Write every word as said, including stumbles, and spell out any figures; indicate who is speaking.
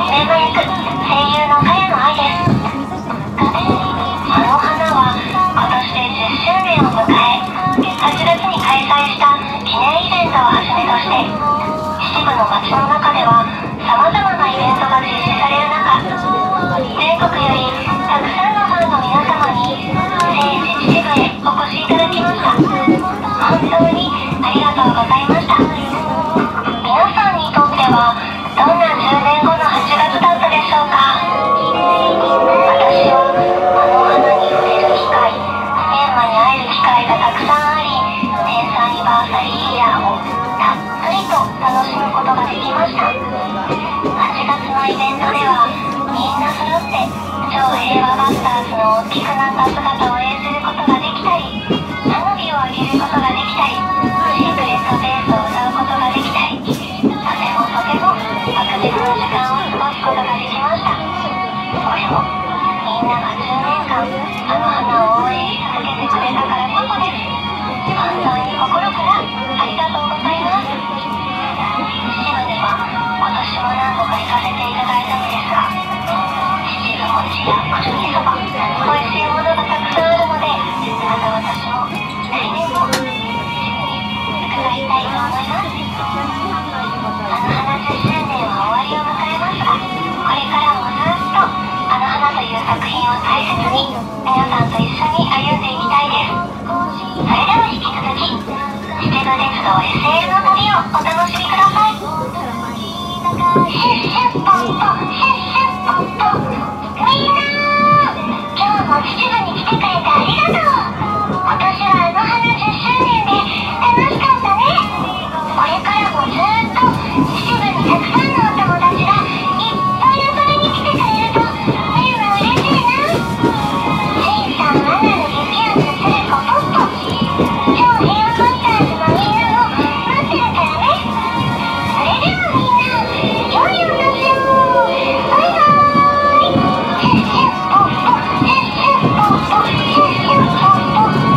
Speaker 1: 目の役、声優の茅野愛です。あの花は今年でじゅっしゅうねんを迎え、はちがつに開催した記念イベントをはじめとして、秩父の街の中ではさまざまなイベントが実施される中、全国よりたくさんのファンの皆様に聖地秩父へお越しいただきました。本当にありがとうございました。皆さんにとってはどんなじゅうねんごのはちがつだったでしょうか。私はあの花に触れる機会、閻魔に会える機会がたくさんあり、テンスアニバーサリーイヤーをたっぷりと楽しむことができました。はちがつのイベントではみんな揃って超平和バスターズの大きくなった姿を演じることができたり、花火を上げることができたり、シークレットベースを歌うことができたり、とてもとても特別な時間を過ごすことができました。これもみんながじゅうねんかんあの花を応援し続けてくれたからこそです。本当に心からありがとうございます。秩父では今年も何度か行かせていただいたのですが、秩父餅やくるみそば、美味しいものがたくさんあるので、また私も来年も秩父に伺いたいと思います。あの花じゅっしゅうねんは終わりを迎えますが、これからもずっとあの花という作品を大切に皆さんと一緒に歩んでいきたいです。それでは引き続き秩父鉄道 エスエル の旅をお楽しみください。シュッシュッポッポ、シュッシュッポッポ、みんな今日も秩父に来てくれてありがとう。今年はあの花じゅっしゅうねんで楽しかったね。これからもずっと秩父にたくさんのお友達がいっぱい遊びに来てくれるとみんな嬉しいな。シンさん、アナのゆきやす、スルコ、ポッポ、超平和マスターズのみんなも待ってるからね。それではみんな、良いお年を。バイバーイ。シュッシュッポッポ、シュッシュッポッポ、シュッシュッポッポ、ポッポー。